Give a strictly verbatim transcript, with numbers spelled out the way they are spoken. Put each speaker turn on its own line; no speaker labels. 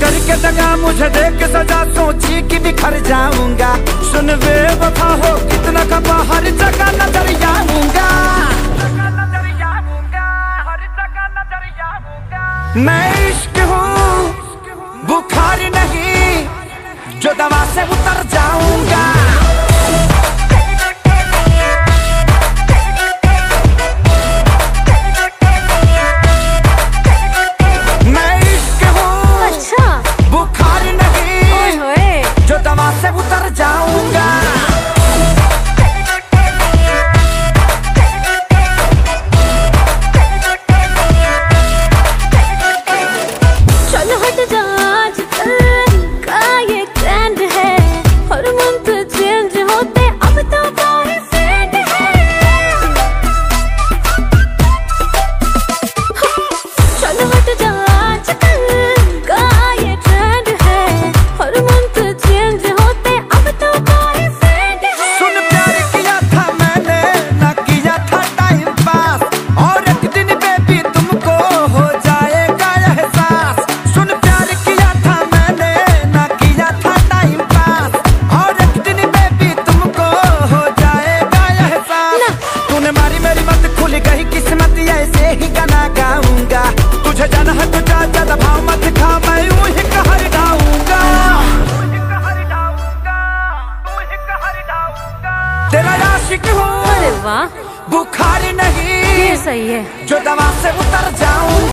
करके दगा मुझे देख के सजा, सोची कि बिखर जाऊंगा। सुन बेवफा हो कितना खपा, हर जगह नजर आऊंगा। मैं इश्क हूँ बुखार नहीं, जो दवा से उतर जाऊंगा। मैं इश्क हूँ अच्छा बुखार नहीं, जो दवा से उतर जाऊंगा। तुझे जाना है तो जा, ज्यादा भाव मत खा, मैं यूं ही कहर डाऊंगा। तेरा आशिक हूँ,
अरे वाह,
बुखार नहीं,
ये सही है,
जो दवा से उतर जाऊं।